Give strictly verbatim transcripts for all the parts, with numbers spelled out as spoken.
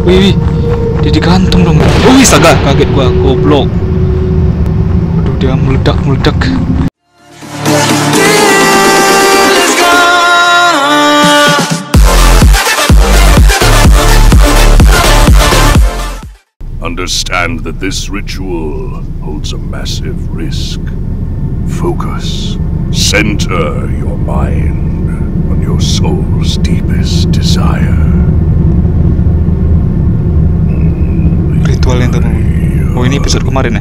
Wih, wih. Dia digantung dong. Oh, wih, saga. Kaget gua, goblok. Aduh, dia meledak-meledak. Understand that this ritual holds a massive risk. Focus. Center your mind on your soul's deepest desire. Ritual yang teman. Oh, ini episode kemarin ya?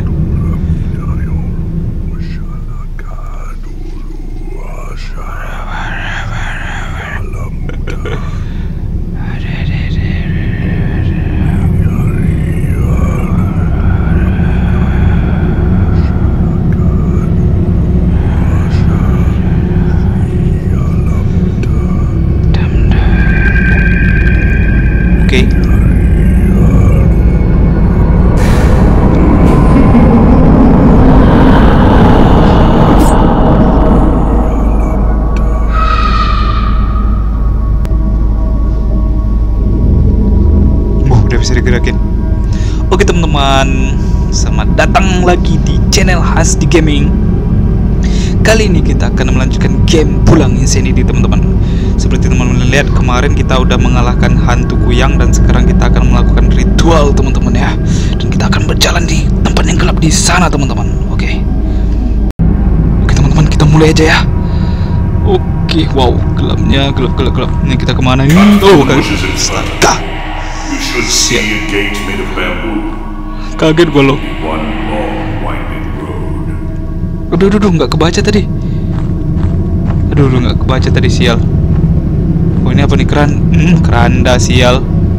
Bisa digerakin. Oke teman-teman, selamat datang lagi di channel Hasdi Gaming. Kali ini kita akan melanjutkan game Pulang Insanity teman-teman. Seperti teman-teman lihat kemarin kita udah mengalahkan hantu kuyang, dan sekarang kita akan melakukan ritual teman-teman ya. Dan kita akan berjalan di tempat yang gelap di sana teman-teman. Oke. Oke teman-teman, kita mulai aja ya. Oke, wow, gelapnya gelap-gelap-gelap. Ini kita kemana ini? Oh, selatan. You should see a gate made of bamboo. Kaget gue loh. One long winding road. Aduh, aduh, aduh, nggak kebaca tadi. Aduh, aduh, nggak kebaca tadi, sial. Oh, ini apa nih, keran? Hmm, keranda, sial.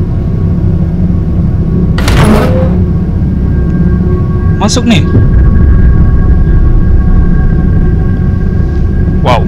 Masuk nih. Wow.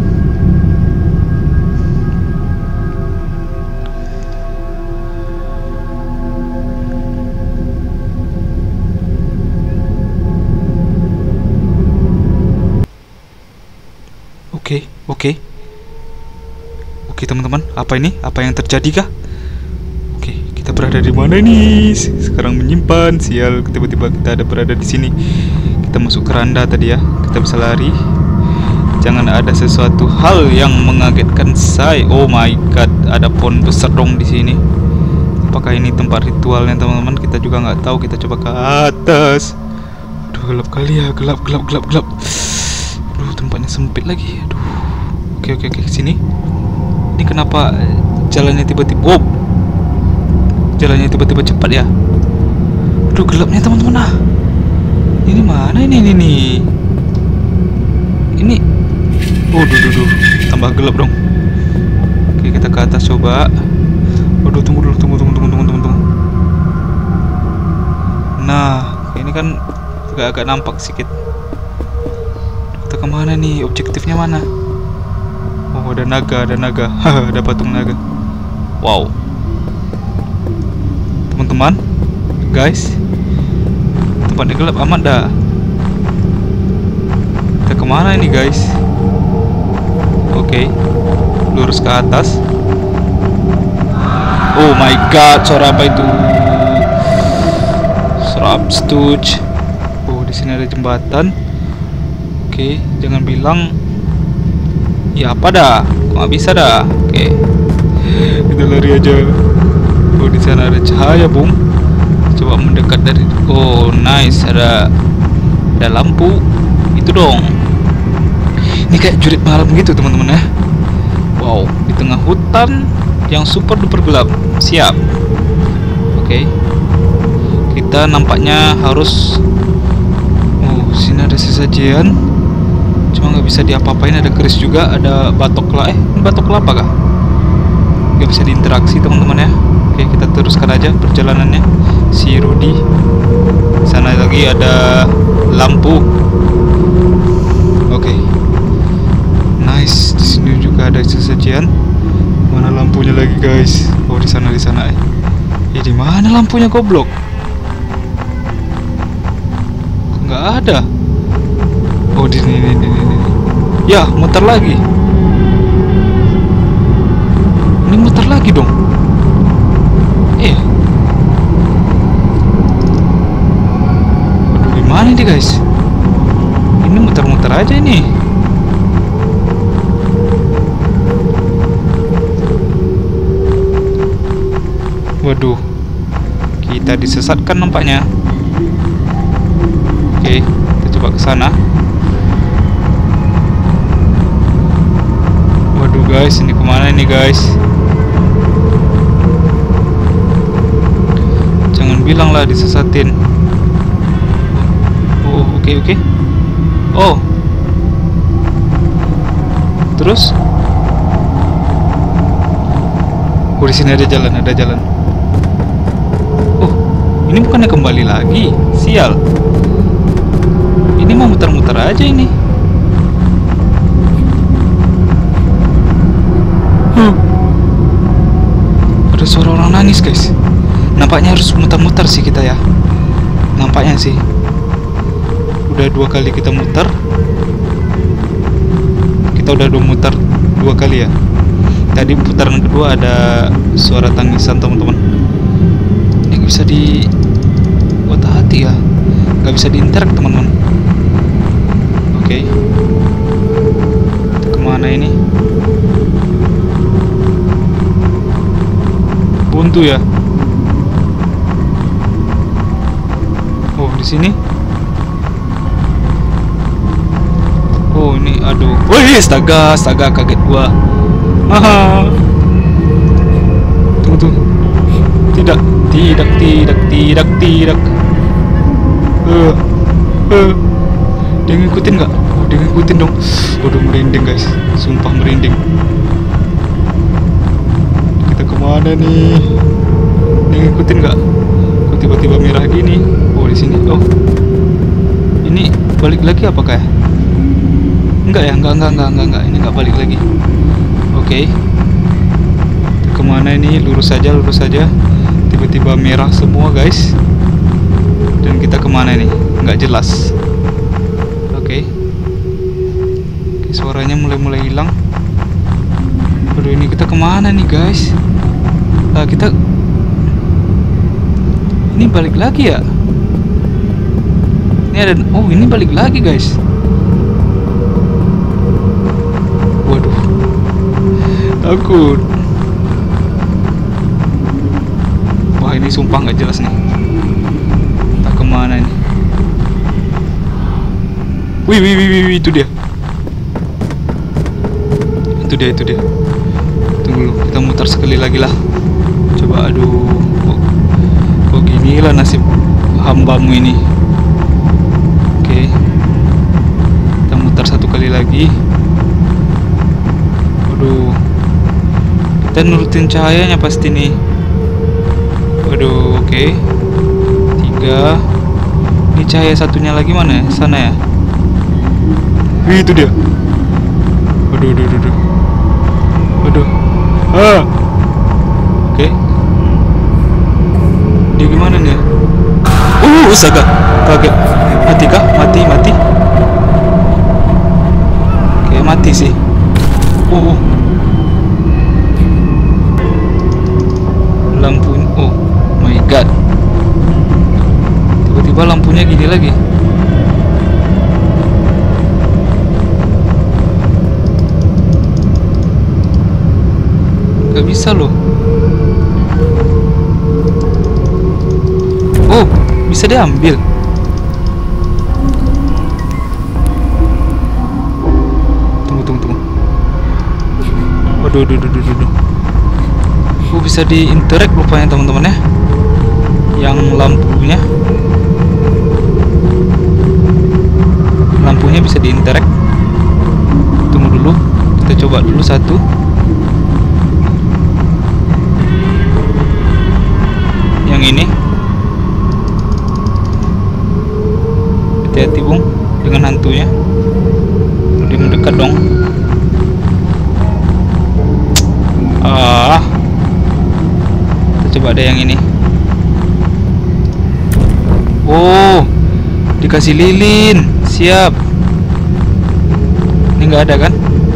Oke, oke, oke teman-teman, apa ini? Apa yang terjadi kah? Oke, kita berada di mana nih? Sekarang menyimpan, sial. Tiba-tiba kita ada berada di sini. Kita masuk keranda tadi ya. Kita bisa lari. Jangan ada sesuatu hal yang mengagetkan saya. Oh my god, ada pohon besar dong di sini. Apakah ini tempat ritualnya teman-teman? Kita juga nggak tahu. Kita coba ke atas. Aduh, gelap kali ya, gelap, gelap, gelap, gelap. Aduh, tempatnya sempit lagi. Aduh. Oke, oke, oke, sini. Ini kenapa jalannya tiba-tiba? Oh, jalannya tiba-tiba cepat ya. Aduh, gelapnya teman-teman ah. Ini mana ini ini nih? Ini. Oh, duh, duh, duh. Tambah gelap dong. Oke, kita ke atas coba. Waduh, tunggu dulu, tunggu, tunggu, tunggu, tunggu, tunggu, tunggu. Nah, ini kan agak-agak nampak sedikit. Kita kemana nih? Objektifnya mana? Oh, ada naga, ada naga. Haha, ada patung naga. Wow. Teman-teman, guys, tempatnya gelap amat dah. Kita kemana ini guys? Oke, lurus ke atas. Oh my god, suara apa itu? Suara upstooge. Oh, di sini ada jembatan. Oke, jangan bilang ya apa dah, kok nggak bisa dah. Oke, kita lari aja. Oh, di sana ada cahaya bung. Coba mendekat dari. Oh nice, ada ada lampu itu dong. Ini kayak jurit malam gitu teman-teman ya. Wow, di tengah hutan yang super duper gelap. Siap. Oke, kita nampaknya harus. Oh, sini ada sesajian. Cuma nggak bisa diapa-apain, ada keris juga, ada batok lah, eh batok kelapa kah? Nggak bisa diinteraksi teman-teman ya. Oke, kita teruskan aja perjalanannya. Si Rudy. Sana lagi ada lampu. Oke, nice. Di sini juga ada sesajian. Mana lampunya lagi guys? Oh, di sana, di sana. Eh, di mana lampunya goblok? Nggak ada. Oh, di sini, ini, ini, ini. Ya, muter lagi. Ini muter lagi dong. Eh, guys. Ini muter-muter aja ini. Waduh, kita disesatkan nampaknya. Oke, kita coba ke sana. Waduh guys, ini kemana ini guys? Jangan bilang lah disesatin. Oh, oke oke. Oh, terus? Oh, di sini ada jalan, ada jalan. Oh, ini bukannya kembali lagi? Sial. Ini mau muter-muter aja ini. Huh. Ada suara orang nangis guys. Nampaknya harus muter-muter sih kita ya. Nampaknya sih. Udah dua kali kita muter. Kita udah dua muter dua kali ya. Tadi putaran kedua ada suara tangisan teman-teman. Ini bisa di otak hati ya. Gak bisa diinterak teman-teman. Oke. Kemana ini? Buntu ya. Oh, di sini. Oh, ini aduh. Wih, astaga, astaga, kaget gua. Haha. Tunggu, tunggu. Tidak, tidak, tidak, tidak, tidak. Eh, eh. Dia ngikutin nggak? Oh, dia ngikutin dong. Waduh, merinding guys. Sumpah merinding. Kita kemana nih? Dia ngikutin nggak? Kok tiba-tiba merah gini? Oh, di sini. Oh, ini balik lagi apakah ya? Enggak ya, enggak, enggak, enggak, enggak, enggak. Ini enggak balik lagi. Oke. Okay. Kemana ini? Lurus saja, lurus saja. Tiba-tiba merah semua guys. Dan kita kemana ini? Enggak jelas. Oke. Okay. Okay, suaranya mulai-mulai hilang. Aduh, ini kita kemana nih guys? Nah, kita ini balik lagi ya? Ini ada. Oh, ini balik lagi guys. Waduh, takut. Wah, ini sumpah nggak jelas nih. Entah kemana ini. Wih, wih, wih, wih, itu dia. Itu dia, itu dia. Tunggu dulu, kita mutar sekali lagi lah. Coba, aduh, kok, kok gini lah nasib hambamu ini. Oke, kita mutar satu kali lagi. Waduh, kita nurutin cahayanya pasti nih. Waduh, oke. Okay. Tiga. Ini cahaya satunya lagi mana ya? Sana ya? Wih, itu dia. Waduh, waduh, waduh. Waduh. Ah. Oke. Okay. Dia gimana nih? Uh, astaga. Kaget. Mati kah? Mati, mati. Oke, okay, mati sih. Oh, oh. Lampu, oh my god. Tiba-tiba lampunya gini lagi. Gak bisa loh. Oh, bisa diambil. Waduh, duh, duh, duh, duh. Oh, bisa diinteract rupanya teman-teman ya. Yang lampunya, lampunya bisa diinteract. Tunggu dulu, kita coba dulu satu. Yang ini. Hati-hati bung dengan hantunya. Dia mendekat dong. Ah, kita coba ada yang ini. Oh, dikasih lilin. Siap. Ini nggak ada kan?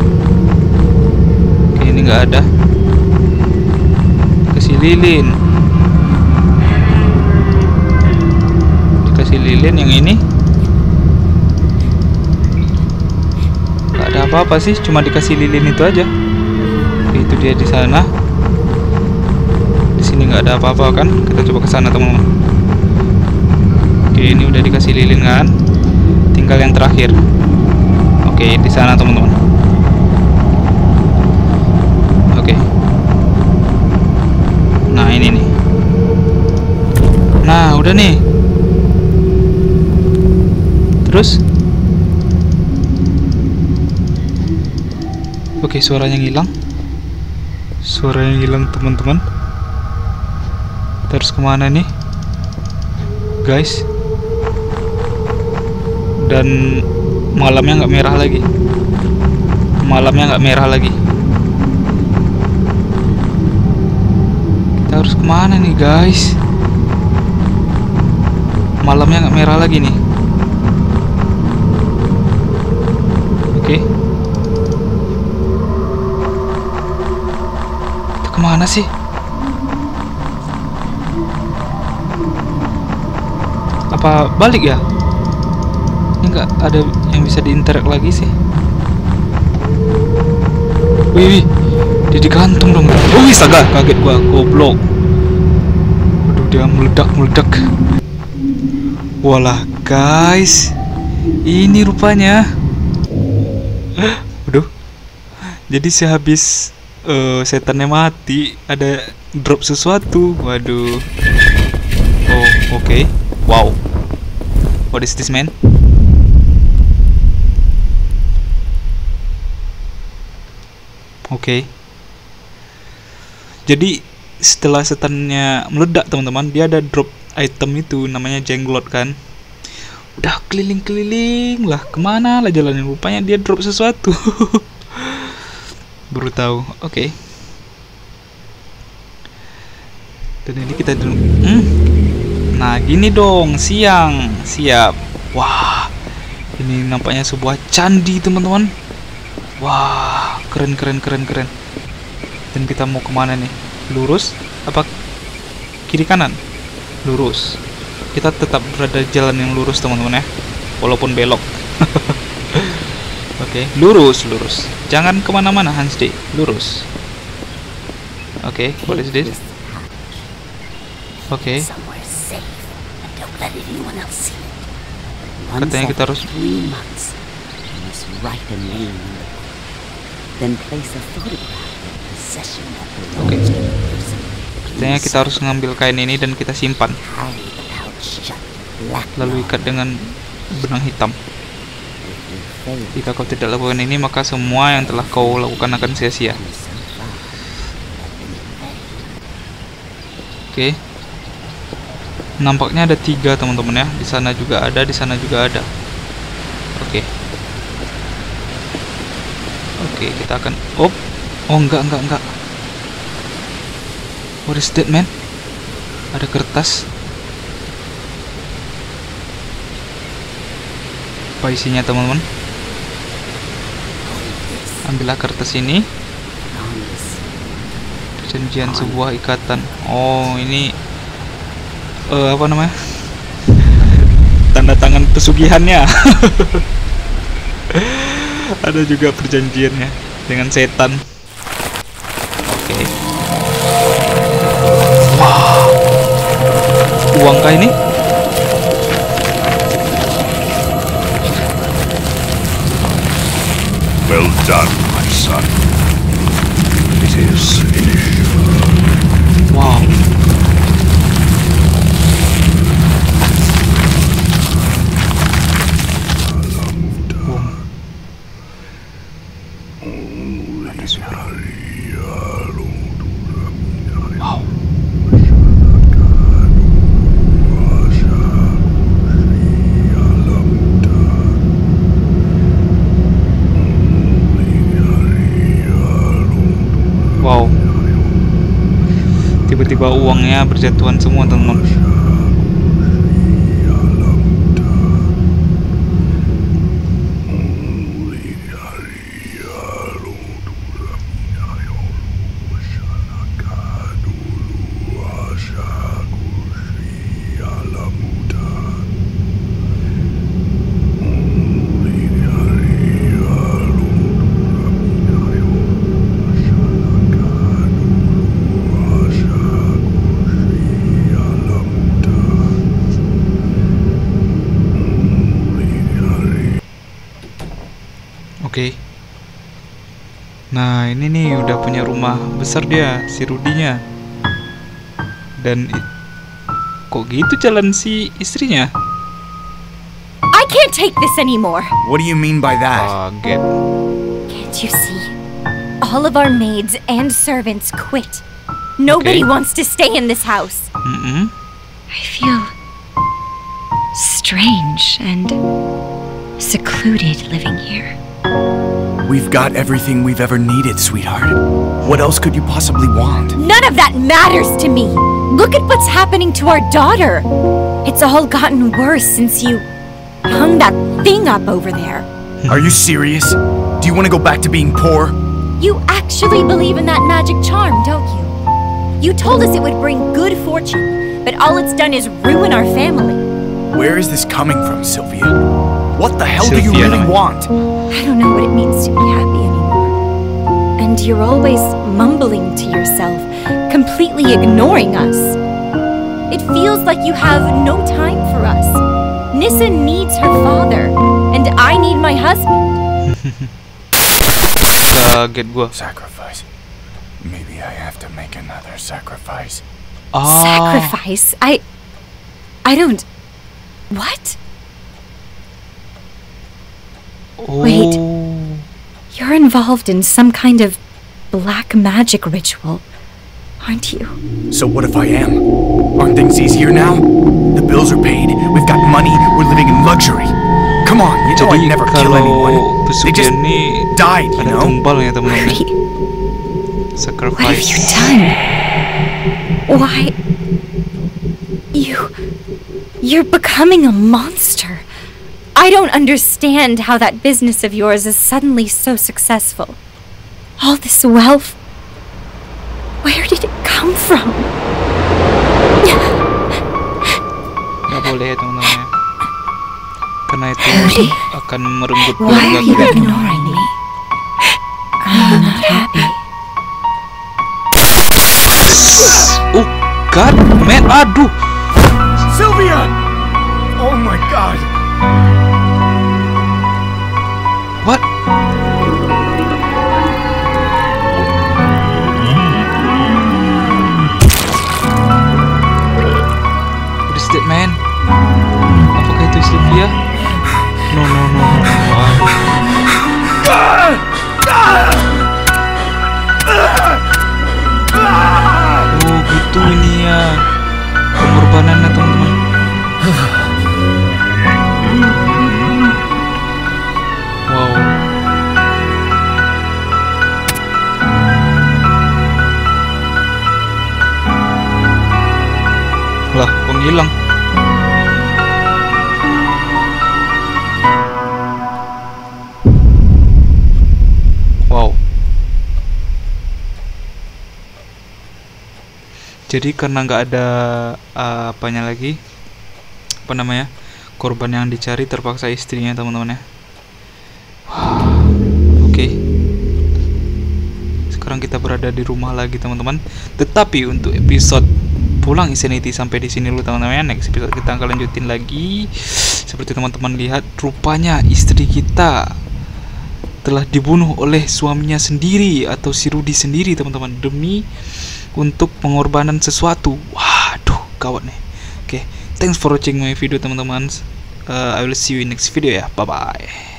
Oke, ini nggak ada. Dikasih lilin. Dikasih lilin yang ini. apa-apa sih, cuma dikasih lilin itu aja. Oke, itu dia di sana. Di sini nggak ada apa-apa kan? Kita coba ke sana teman-teman. Oke, ini udah dikasih lilin kan? Tinggal yang terakhir. Oke, di sana teman-teman. Oke. Nah, ini nih. Nah, udah nih. Terus? Oke, suaranya ngilang. Suaranya ngilang teman-teman. Terus kemana nih, guys? Dan malamnya nggak merah lagi. Malamnya nggak merah lagi. Kita harus kemana nih, guys? Malamnya nggak merah lagi nih. Oke. Kita kemana sih? Apa balik ya? Ini nggak ada yang bisa diinterak lagi sih. Wih, wih, dia digantung dong. Oh, astaga, kaget gua, goblok. Waduh, dia meledak-meledak. Walah, guys, ini rupanya. Waduh. Jadi sehabis uh, setannya mati, ada drop sesuatu. Waduh. Oh, oke. Okay. Wow. What is this, man? Oke. Okay. Jadi setelah setannya meledak teman-teman, dia ada drop item itu namanya jenglot kan. Udah keliling-keliling lah, kemana lah jalanin, rupanya dia drop sesuatu. Baru tahu. Oke. Okay. Dan ini kita dulu. Hmm. Nah, gini dong, siang, siap. Wah, ini nampaknya sebuah candi teman-teman. Wah, keren keren keren keren. Dan kita mau kemana nih? Lurus? Apa kiri kanan? Lurus. Kita tetap berada di jalan yang lurus teman-teman ya, walaupun belok. Oke, okay. Lurus lurus. Jangan kemana-mana Hans D. Lurus. Oke, okay, what is this? Oke. Okay. Katanya kita harus. Oke. Okay. Katanya kita harus ngambil kain ini dan kita simpan. Lalu ikat dengan benang hitam. Jika kau tidak lakukan ini, maka semua yang telah kau lakukan akan sia-sia. Oke. Okay. Nampaknya ada tiga teman-teman ya. Di sana juga ada, di sana juga ada. Oke. Okay. Oke, okay, kita akan. Oh, oh enggak enggak enggak. What is that, man? Ada kertas. Apa isinya teman-teman? Ambillah kertas ini. Perjanjian sebuah ikatan. Oh, ini uh, apa namanya? Tanda tangan pesugihannya. Ada juga perjanjiannya dengan setan. Oke. Okay. Wow. Uangkah ini? Well done, my son. It is finished. Wow. Tiba-tiba uangnya berjatuhan semua teman-teman. Nah ini nih udah punya rumah besar dia, si Rudinya. Dan i- kok gitu jalan si istrinya? I can't take this anymore. What do you mean by that? Kaget. Can't you see? All of our maids and servants quit. Nobody Okay. wants to stay in this house. Mm-mm. I feel strange and secluded living here. We've got everything we've ever needed, sweetheart. What else could you possibly want? None of that matters to me. Look at what's happening to our daughter. It's all gotten worse since you hung that thing up over there. Are you serious? Do you want to go back to being poor? You actually believe in that magic charm, don't you? You told us it would bring good fortune, but all it's done is ruin our family. Where is this coming from, Sylvia? What the hell do you Sylvia really naman. want? I don't know what it means to be happy anymore. And you're always mumbling to yourself, completely ignoring us. It feels like you have no time for us. Nissa needs her father, and I need my husband. Kaget gua. Sacrifice. Maybe I have to make another sacrifice. Ah. Sacrifice? I... I don't... What? Oh. Wait. You're involved in some kind of black magic ritual, aren't you? So what if I am? Aren't things easier now? The bills are paid, we've got money, we're living in luxury. Come on, you know Jadi I'd never kill anyone. kalau They just pesugihan ini died, you ada know? tumbal ya teman-teman. Rudy, what have you Sacrifice. done? Why... You... You're becoming a monster. I don't understand how that business of yours is suddenly so successful. All this wealth... Where did it come from? Nggak boleh ya teman-teman ya. Karena itu Rudy, akan merenggut why keluarga are you kita. ignoring me? I'm not happy. Oh God, man, aduh. Sylvia! Oh my god! What? What is that, man? Apakah itu Sylvia? No, no, no, no, no. Oh, gitu ini ya pengorbanannya teman-teman. Wow. Lah, kok ngilang? Wow. Jadi karena nggak ada uh, apanya lagi, apa namanya, korban yang dicari, terpaksa istrinya teman-teman ya. Oke. Sekarang kita berada di rumah lagi teman-teman. Tetapi untuk episode Pulang Insanity sampai di sini dulu teman-teman ya. Next episode kita akan lanjutin lagi. Seperti teman-teman lihat, rupanya istri kita telah dibunuh oleh suaminya sendiri atau si Rudy sendiri teman-teman, demi untuk pengorbanan sesuatu. Waduh, gawat nih. Oke, okay. Thanks for watching my video teman-teman. uh, I will see you in next video ya. Bye bye.